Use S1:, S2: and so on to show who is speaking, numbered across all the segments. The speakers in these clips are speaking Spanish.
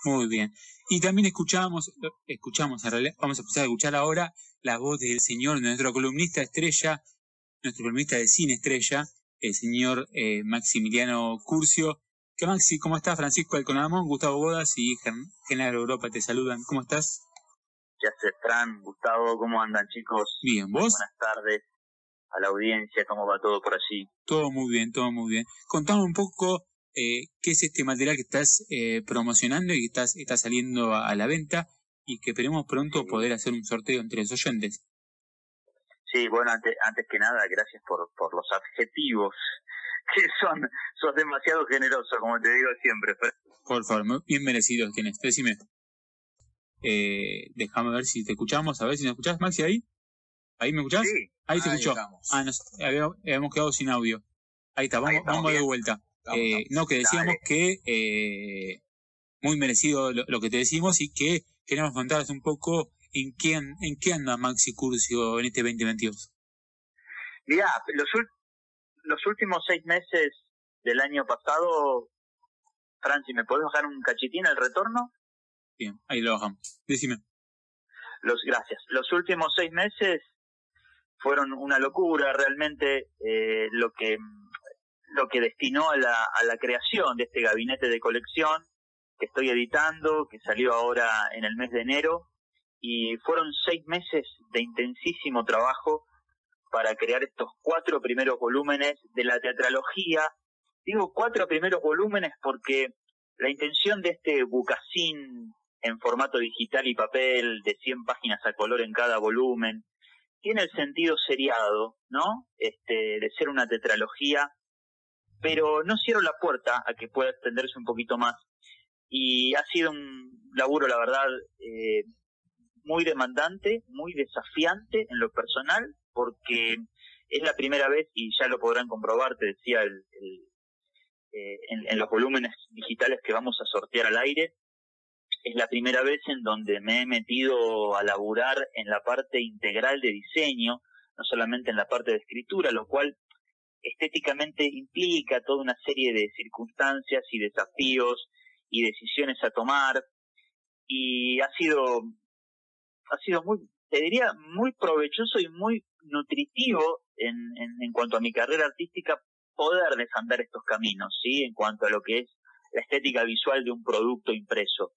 S1: Muy bien. Y también escuchamos en realidad, vamos a empezar a escuchar ahora la voz del señor, nuestro columnista estrella, nuestro columnista de cine estrella, el señor Maximiliano Curcio. ¿Qué Maxi? ¿Cómo estás? Francisco Alconamón, Gustavo Bodas y General Europa te saludan. ¿Cómo estás?
S2: ¿Qué hace Fran, Gustavo? ¿Cómo andan, chicos?
S1: Bien, ¿vos?
S2: Buenas tardes a la audiencia, ¿cómo va todo por allí?
S1: Todo muy bien, todo muy bien. Contame un poco qué es este material que estás promocionando y que está saliendo a la venta y que esperemos pronto poder hacer un sorteo entre los oyentes.
S2: Sí, bueno, antes que nada, gracias por los adjetivos, que sos demasiado generoso, como te digo siempre.
S1: Por favor, bien merecidos tienes. Decime. Déjame ver si te escuchamos, a ver si nos escuchás, Maxi, ahí. ¿Ahí me escuchás?
S2: Sí.
S1: Ahí te escuchó. Habíamos quedado sin audio. Ahí está, vamos de vuelta. No, que decíamos que muy merecido lo que te decimos y que queremos contaros un poco en qué anda Maxi Curcio en este 2022.
S2: Mirá, los últimos 6 meses del año pasado, Franci, ¿me podés bajar un cachitín el retorno?
S1: Bien, ahí lo bajamos. Decime.
S2: Gracias. Los últimos 6 meses fueron una locura, realmente, lo que destinó a la creación de este gabinete de colección que estoy editando, que salió ahora en el mes de enero, y fueron 6 meses de intensísimo trabajo para crear estos 4 primeros volúmenes de la teatralogía. Digo 4 primeros volúmenes porque la intención de este bucacín en formato digital y papel de 100 páginas a color en cada volumen tiene el sentido seriado, ¿no? De ser una tetralogía, pero no cierro la puerta a que pueda extenderse un poquito más. Y ha sido un laburo, la verdad, muy demandante, muy desafiante en lo personal, porque es la primera vez, y ya lo podrán comprobar, te decía, en los volúmenes digitales que vamos a sortear al aire, es la primera vez en donde me he metido a laburar en la parte integral de diseño, no solamente en la parte de escritura, lo cual estéticamente implica toda una serie de circunstancias y desafíos y decisiones a tomar, y ha sido muy, te diría, muy provechoso y muy nutritivo en cuanto a mi carrera artística poder desandar estos caminos, ¿sí? En cuanto a lo que es la estética visual de un producto impreso.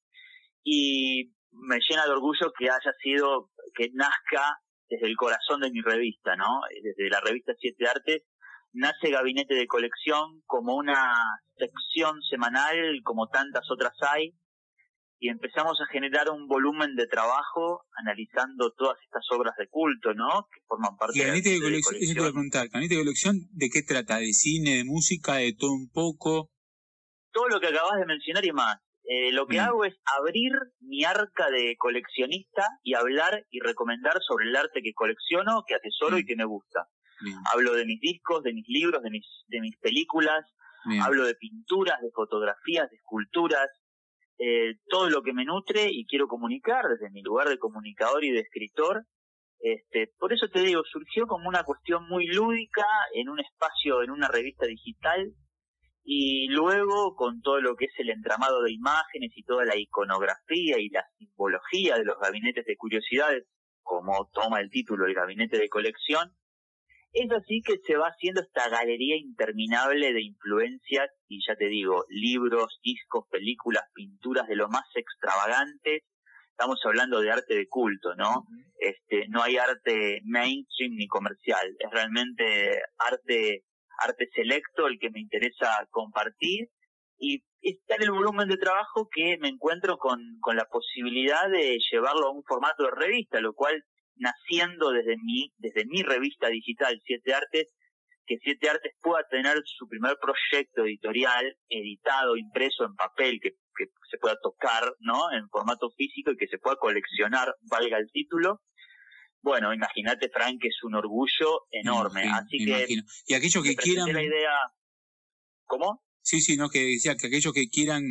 S2: Y me llena de orgullo que nazca desde el corazón de mi revista, ¿no? Desde la revista 7 Artes, nace Gabinete de Colección como una sección semanal, como tantas otras hay, y empezamos a generar un volumen de trabajo analizando todas estas obras de culto, ¿no? Que forman parte de
S1: Gabinete de Colección. Eso te voy a preguntar, ¿Gabinete de Colección de qué trata? ¿De cine, de música, de todo un poco?
S2: Todo lo que acabas de mencionar y más. Lo que hago es abrir mi arca de coleccionista y hablar y recomendar sobre el arte que colecciono, que atesoro y que me gusta. Hablo de mis discos, de mis libros, de mis películas, hablo de pinturas, de fotografías, de esculturas, todo lo que me nutre y quiero comunicar desde mi lugar de comunicador y de escritor. Por eso te digo, surgió como una cuestión muy lúdica en un espacio, en una revista digital, y luego con todo lo que es el entramado de imágenes y toda la iconografía y la simbología de los gabinetes de curiosidades, como toma el título el gabinete de colección, es así que se va haciendo esta galería interminable de influencias, y ya te digo, libros, discos, películas, pinturas de lo más extravagantes. Estamos hablando de arte de culto, ¿no? No hay arte mainstream ni comercial, es realmente arte selecto el que me interesa compartir, y está en el volumen de trabajo que me encuentro con la posibilidad de llevarlo a un formato de revista, lo cual naciendo desde mi revista digital 7 Artes, que 7 Artes pueda tener su primer proyecto editorial editado, impreso en papel, que se pueda tocar, ¿no? En formato físico y que se pueda coleccionar, valga el título. Bueno, imagínate, Frank, que es un orgullo enorme. Así que
S1: imagino. Y aquellos que quieran
S2: la idea. ¿Cómo?
S1: Sí, no, que decía que aquellos que quieran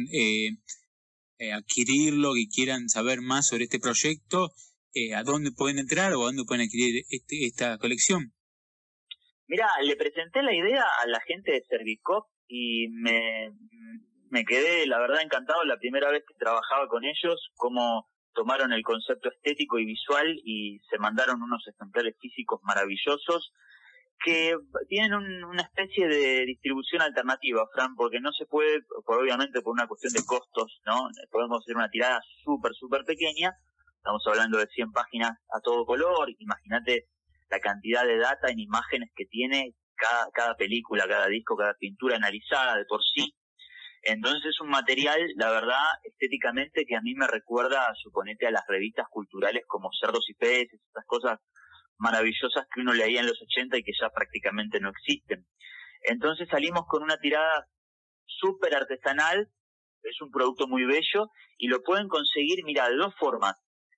S1: adquirirlo, que quieran saber más sobre este proyecto, ¿a dónde pueden entrar o a dónde pueden adquirir esta colección?
S2: Mirá, le presenté la idea a la gente de Servicop y me Me quedé, la verdad, encantado la primera vez que trabajaba con ellos, cómo tomaron el concepto estético y visual y se mandaron unos ejemplares físicos maravillosos que tienen una especie de distribución alternativa, Fran, porque no se puede, obviamente por una cuestión de costos, ¿no? Podemos hacer una tirada súper pequeña, estamos hablando de 100 páginas a todo color, imagínate la cantidad de data en imágenes que tiene cada película, cada disco, cada pintura analizada de por sí. Entonces es un material, la verdad, estéticamente que a mí me recuerda, suponete, a las revistas culturales como Cerdos y Peces, estas cosas maravillosas que uno leía en los 80 y que ya prácticamente no existen. Entonces salimos con una tirada súper artesanal, es un producto muy bello y lo pueden conseguir, mira, de dos formas.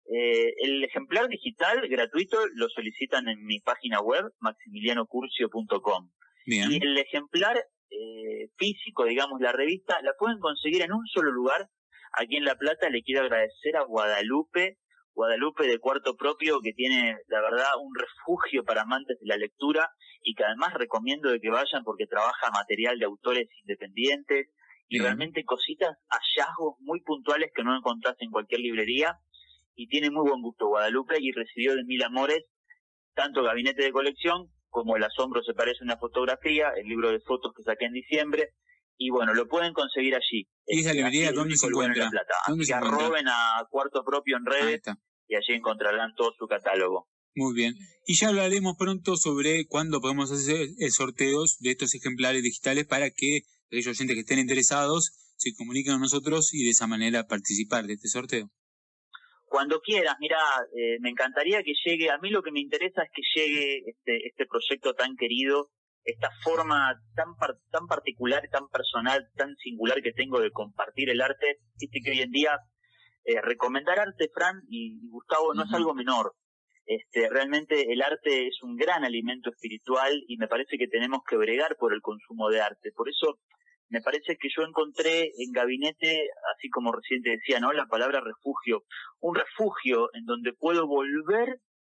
S2: El ejemplar digital gratuito lo solicitan en mi página web, maximilianocurcio.com. Y el ejemplar físico, digamos, la revista, la pueden conseguir en un solo lugar. Aquí en La Plata le quiero agradecer a Guadalupe de Cuarto Propio, que tiene, la verdad, un refugio para amantes de la lectura y que además recomiendo de que vayan porque trabaja material de autores independientes y realmente cositas, hallazgos muy puntuales que no encontrás en cualquier librería, y tiene muy buen gusto Guadalupe y recibió de mil amores tanto Gabinete de Colección como El Asombro se parece a una fotografía, el libro de fotos que saqué en diciembre, y bueno, lo pueden conseguir allí.
S1: ¿Y esa librería dónde se encuentra?
S2: Así que arroben a Cuarto Propio en redes y allí encontrarán todo su catálogo.
S1: Muy bien. Y ya hablaremos pronto sobre cuándo podemos hacer sorteos de estos ejemplares digitales para que aquellos oyentes que estén interesados se comuniquen con nosotros y de esa manera participar de este sorteo.
S2: Cuando quieras, mira, me encantaría que llegue, a mí lo que me interesa es que llegue este proyecto tan querido, esta forma tan particular, tan personal, tan singular que tengo de compartir el arte. Viste que hoy en día recomendar arte, Fran y Gustavo, no es algo menor. Realmente el arte es un gran alimento espiritual y me parece que tenemos que bregar por el consumo de arte. Por eso me parece que yo encontré en Gabinete, así como recién te decía, ¿no?, la palabra refugio, un refugio en donde puedo volver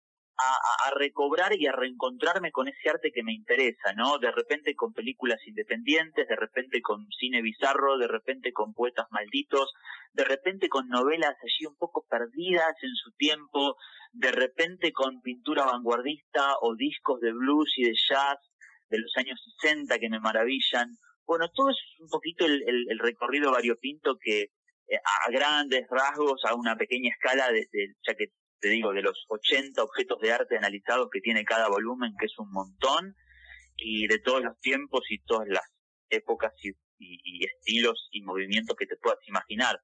S2: a recobrar y a reencontrarme con ese arte que me interesa, ¿no? De repente con películas independientes, de repente con cine bizarro, de repente con poetas malditos, de repente con novelas allí un poco perdidas en su tiempo, de repente con pintura vanguardista o discos de blues y de jazz de los años 60 que me maravillan. Bueno, todo eso es un poquito el recorrido variopinto que a grandes rasgos, a una pequeña escala, ya que te digo, de los 80 objetos de arte analizados que tiene cada volumen, que es un montón, y de todos los tiempos y todas las épocas y estilos y movimientos que te puedas imaginar.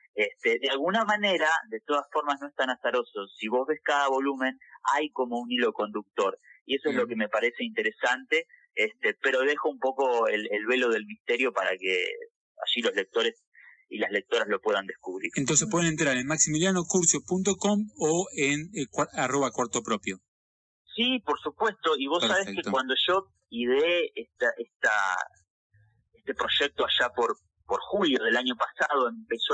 S2: De alguna manera, de todas formas, no es tan azaroso. Si vos ves cada volumen, hay como un hilo conductor, y eso es lo que me parece interesante, pero dejo un poco el velo del misterio para que allí los lectores y las lectoras lo puedan descubrir.
S1: Entonces pueden entrar en maximilianocurcio.com o en @Cuarto Propio.
S2: Sí, por supuesto, y vos sabés que cuando yo ideé este proyecto allá por julio del año pasado, empezó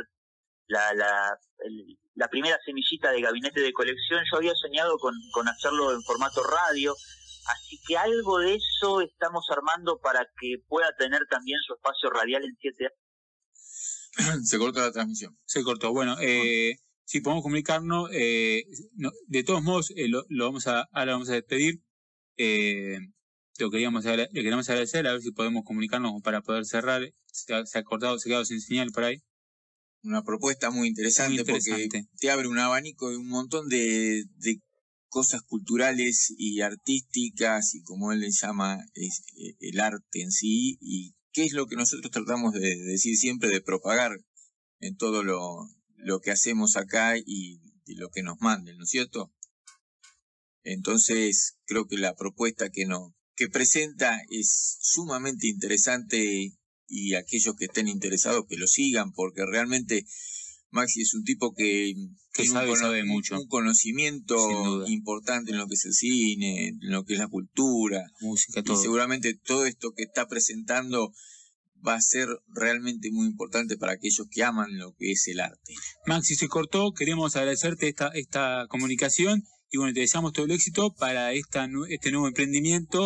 S2: la primera semillita de Gabinete de Colección. Yo había soñado con hacerlo en formato radio, así que algo de eso estamos armando para que pueda tener también su espacio radial en 7 años.
S3: Se cortó la transmisión.
S1: Se cortó. Bueno, si podemos comunicarnos, de todos modos, ahora vamos a despedir. Le queremos agradecer, a ver si podemos comunicarnos para poder cerrar. Se ha cortado, se ha quedado sin señal por ahí.
S3: Una propuesta muy interesante, porque te abre un abanico de un montón de cosas culturales y artísticas, y como él le llama, el arte en sí, y qué es lo que nosotros tratamos de decir siempre, de propagar en todo lo que hacemos acá y de lo que nos manden, ¿no es cierto? Entonces, creo que la propuesta que presenta es sumamente interesante, y aquellos que estén interesados que lo sigan, porque realmente Maxi es un tipo que
S1: sabe mucho,
S3: un conocimiento importante en lo que es el cine, en lo que es la cultura,
S1: música, todo.
S3: Y seguramente todo esto que está presentando va a ser realmente muy importante para aquellos que aman lo que es el arte.
S1: Maxi, se cortó, queremos agradecerte esta comunicación y bueno, te deseamos todo el éxito para este nuevo emprendimiento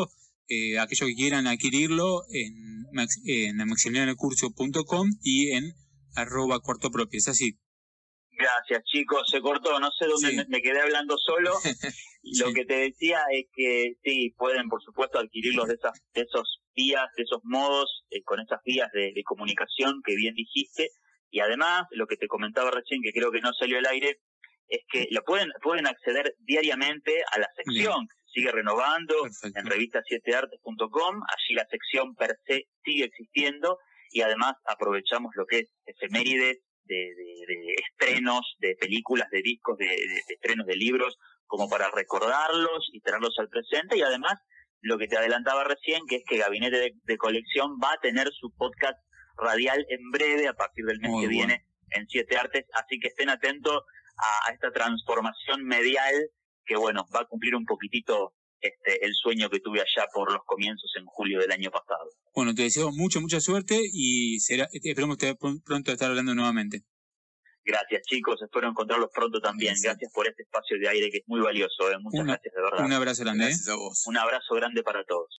S1: aquellos que quieran adquirirlo en maximilianocurso.com y en @cuartopropio. ¿Es así?
S2: Gracias, chicos. Se cortó, no sé dónde me quedé hablando solo. Lo que te decía es que sí, pueden, por supuesto, adquirirlos de esos vías, de esos modos, con esas vías de comunicación que bien dijiste. Y además, lo que te comentaba recién, que creo que no salió al aire, es que pueden acceder diariamente a la sección que se sigue renovando. Perfecto. En revista7artes.com. Allí la sección per se sigue existiendo y además aprovechamos lo que es efemérides de estrenos, de películas, de discos, de estrenos de libros, como para recordarlos y traerlos al presente. Y además, lo que te adelantaba recién, que es que Gabinete de Colección va a tener su podcast radial en breve, a partir del mes que viene, en 7 Artes. Así que estén atentos a esta transformación medial que, bueno, va a cumplir un poquitito el sueño que tuve allá por los comienzos en julio del año pasado.
S1: Bueno, te deseo mucha suerte y esperemos pronto estar hablando nuevamente.
S2: Gracias, chicos, espero encontrarlos pronto también. Gracias por este espacio de aire que es muy valioso. Muchas gracias, de verdad.
S1: Un abrazo grande.
S3: Gracias a vos.
S2: Un abrazo grande para todos.